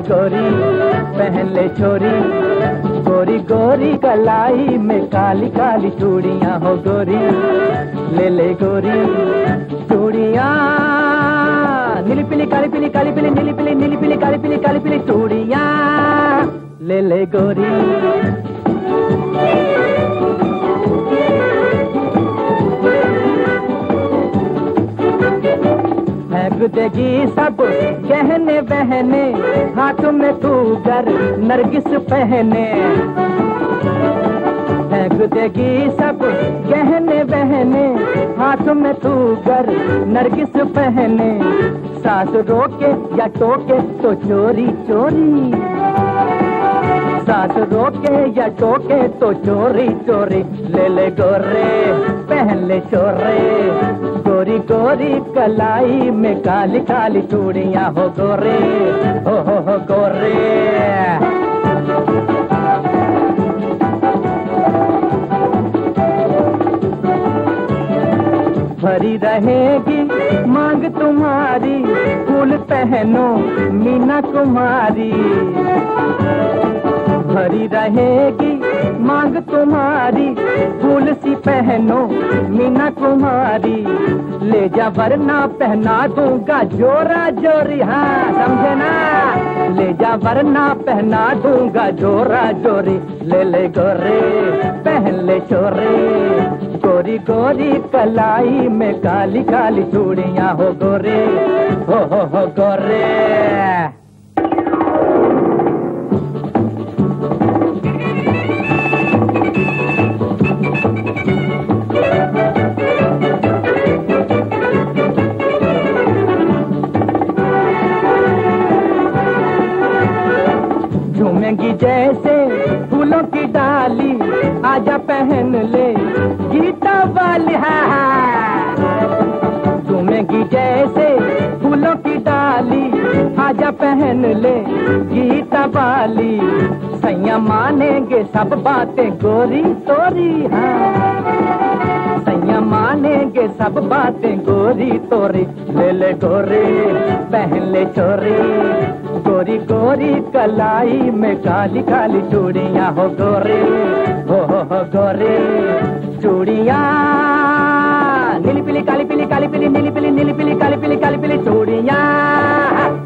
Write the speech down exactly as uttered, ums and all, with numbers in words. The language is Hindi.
गोरी पहन ले छोरी, गोरी गोरी कलाई में काली काली चूड़ियां हो गोरी, ले ले गोरी चूड़ियां, नीली पीली काली पीली काली पीली नीली पीली नीली पीली काली पीली काली पीली चूड़ियां, ले ले गोरी। फेंक देगी सब गहने बहने, हाथ में तू कर नरगिस पहने, फेंक देगी सब गहने बहने, हाथ में तू कर नरगिस पहने, सास रोके या टोके तो चोरी चोरी, सास रोके या टोके तो चोरी चोरी, ले ले गोरे पहन ले छोरे, गोरी गोरी कलाई में काली काली चूड़ियां हो गोरे, हो हो हो गोरे। भरी रहेगी मांग तुम्हारी, फूल पहनो मीना कुमारी, भरी रहेगी मांग तुम्हारी, फूल सी पहनो मीना कुमारी, ले जा वरना पहना दूंगा जोरा जोरी, हाँ समझे ना, ले जा वरना पहना दूंगा जोरा जोरी, ले ले गोरे पहन ले छोरे, गोरी गोरी कलाई में काली काली चूड़ियां हो गोरे, हो हो हो गोरे। झूमेंगी जैसे फूलों की डाली, आजा पहन ले गीता वाली, हाँ झूमेंगी जैसे फूलों की डाली, आजा पहन ले गीता वाली, सैया मानेंगे सब बातें गोरी तोरी, हाँ सैया मानेंगे सब बातें गोरी तोरी, ले ले गोरी पहन ले छोरी, गोरी गोरी कलाई में काली काली चूड़ियां हो गोरे, हो हो हो गोरे चूड़ियां, नीली पीली काली पीली काली पीली नीली पीली नीली पीली काली पीली काली पीली चूड़ियां।